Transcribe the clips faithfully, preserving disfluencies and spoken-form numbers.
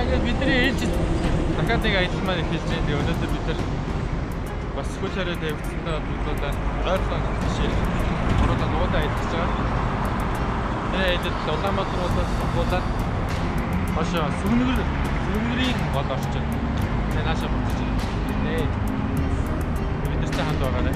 ингээд бидний ээлж дахиад нэг аялал маань эхэлж байна. Тэгээ өнөөдөр бид нар бас хөлөөрөө тавьчихсандаа бодлоо ойрлоо жишээ ороод нуудаа ажиллаж байгаа. Тэгээ аялал Улаанбаатараас болоод хашаа сүмнэр сүмнэрийн гол орчин. Тэгээ наашаа буцаж байна. Бид нар ханд байгаарай.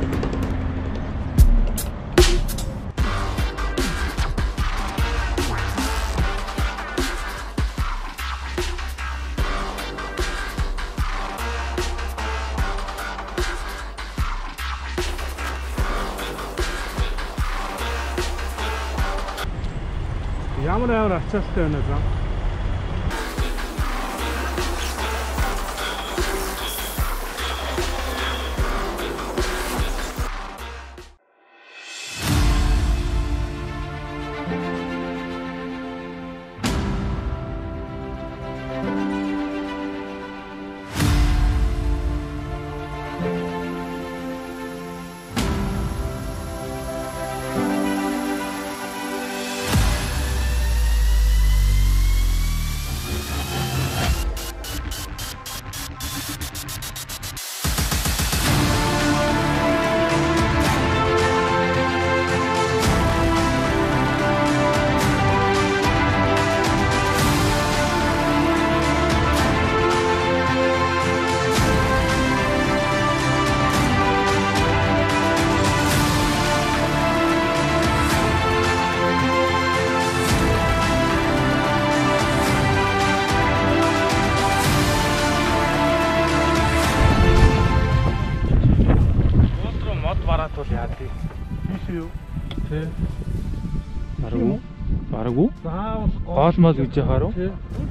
Ямар ямар ачаалтай байна зам. Барагу? Барагу? Гол мал гэж яхаар уу?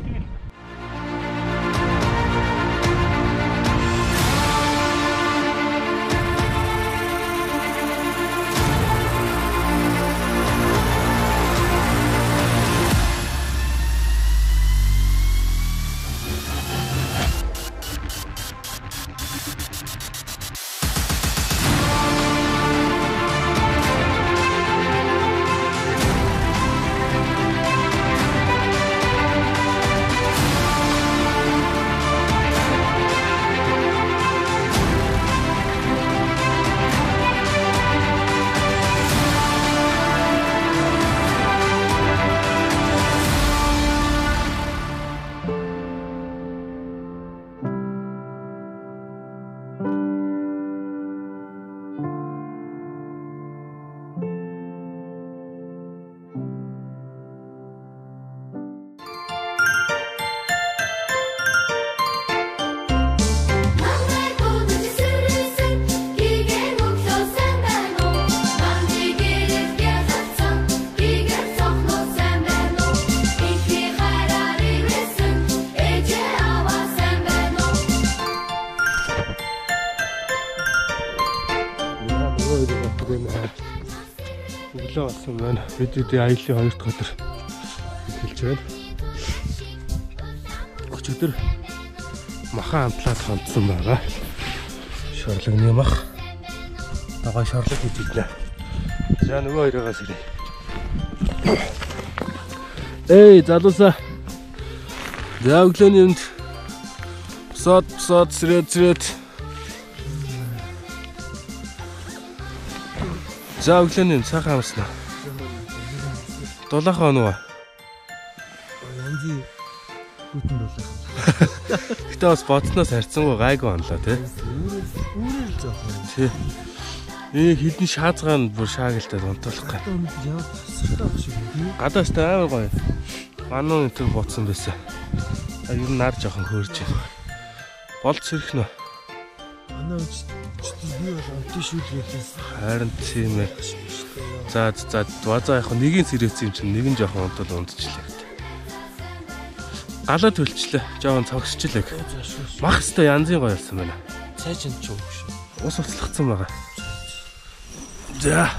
Өглөө болсон байна. Бид үдээ аяллаа хоёр дахь өдөр эхэлж байна. Өчигдөр махан амтлаад хандсан байгаа. Шорлогны мах. Дагай шорлог гэж идлээ. За нөгөө хоёрогоос ирээ. Эй, залуусаа. За өглөөний өнд сод сод сред сред. За өглөөний цаахан амснаа. Дулаахан оноо. Янзи бүтэн дулаахан. Гэтэ бас бодсноос харьцангуй гайгүй онлоо тий. Үүрэл жоохон. Тий. Ээ хилэн шаазгаан бүр шаагалтай унтуулах гад. Яа тасралтаа шиг юм. Гадаас та амар гоё. Мануу энэ төр буцсан байсан. А ер нь нар жоохон хөөрж байна. Болд сэрх нөө. Манай үч би бол амтын шүүлгээс харин тийм ээ. За за вазаа яг нэгийн сэрээсэн юм чинь нэг нь жоохон унтал унтчихлаа. Галаа төлчлээ. Жоохон цогсчлээ. Мах өстой янзын гоё болсон байна. цай чинь ч үг шүү. Ус уцлагдсан байгаа. За.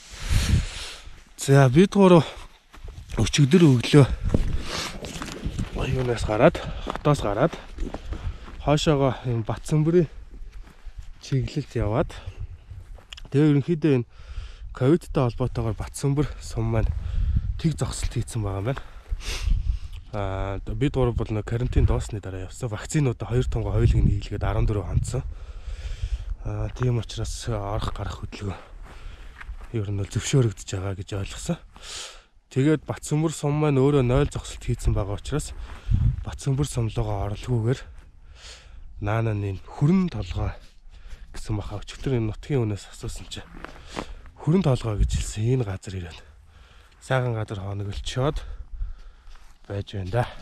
За бид гурав өчигдөр өглөө юунаас гараад, хотоос гараад хоошоогоо юм Батсанбөрийн чиглэлд яваад тэгээ ерөнхийдөө энэ ковидтай холбоотойгоор Батсанбөр сум маань тэг зогсолт хийсэн байгаа юм байна. Аа бид гурав бол нэг карантин доосны дараа явсан. Вакцинуудаа хоёр тонго хоёулыг нийлгээд арван дөрөв хандсан. Аа тийм учраас орох гарах хөдөлгөөн ер нь зөвшөөрөгдөж байгаа гэж ойлгосон. Тэгээд Батцөмбөр сум маань өөрөө нойл зогсолт хийсэн байгаа учраас Батцөмбөр сумлогоо орлоггүйгээр наананы хүрэн толгой гэсэн баха өчигдөр энэ нутгийн үнээс асуусан чинь хүрэн толгой гэж хэлсэн энэ газар ирээд сайхан газар хоног өлчөөд байж байна да.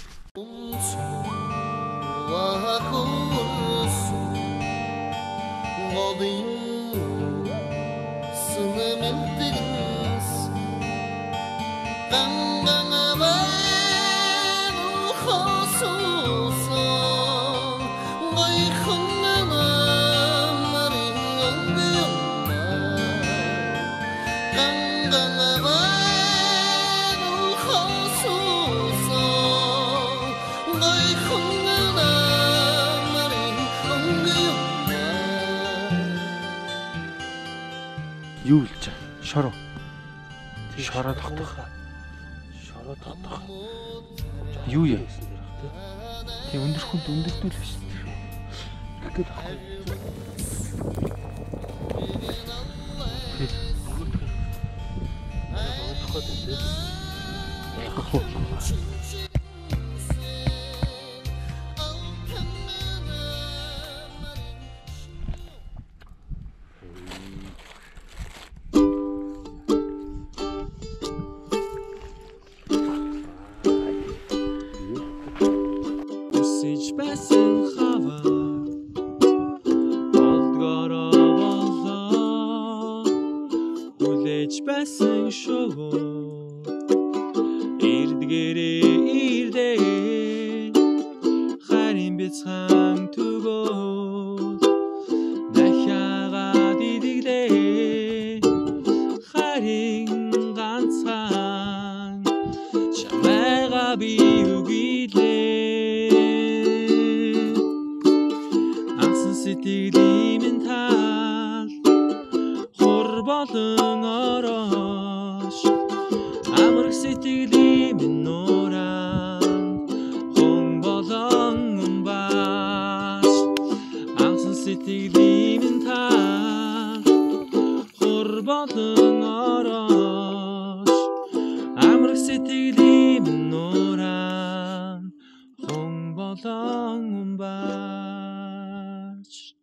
Юу илж шороо. Шороо тогтох. Шороо тогтох. Юу яа? Тэг өндөр хүнд өндөрдөл биш. Гэхэд ахгүй. Тэг. Байсан шогоо ирдгэрээ ирдээ харин бяцхан түгөө дахиагаад идэглээ харин ганцхан чамайга би үгийлээ ансан сэтгэлийн тал хор болон сэтгэлийн нуран хон болон баш ансан сэтгэлийн та хор болон орош амрах сэтгэлийн нуран хон болон баш.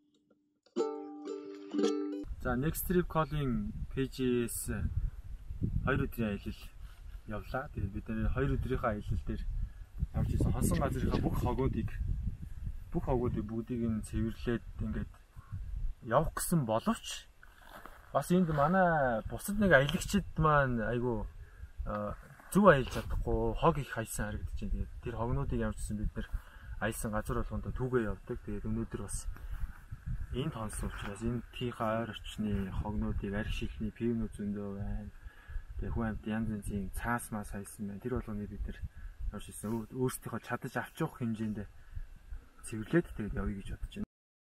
За Next Trip Calling пэйжээс хоёр өдрийн аялал явлаа. Тэгээд бид нэр хоёр өдрийнхөө аялал дээр явж ирсэн. Хонсон газрынхаа бүх хогоодыг бүх хогоодыг бүгдийг нь цэвэрлээд ингээд явах гэсэн боловч бас энд манай бусад нэг аялагчид маань айгу зөв аялж чадахгүй хог их хайсан харагдаж байна. Тэгээд тэр хогнуудыг явуулсан бид нэр аялсан газар болгонд түүгээ явдаг. Тэгээд өнөөдөр бас энд хонсон учраас энэ тийхээ ойр орчны хогнуудыг арх шилний пивнүүд зөндөө байна. Тэгээ хүн амьд янз янзын цаас мас хайсан байна. Тэр болгоныг бид нэр явж ирсэн. Өөрсдийнхөө чадаж авч явах хэмжээнд цэвэрлээд тэгээд явъя гэж бодож байна.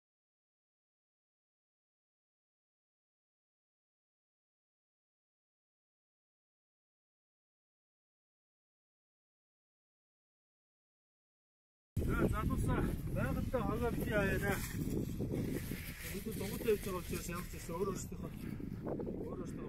Залуусаа байгальтай хогоо бити аяараа. Бид дугуйтай явж байгаа учраас ямар ч гэсэн өөр өөрсдийнхөө өөр өөрсдөө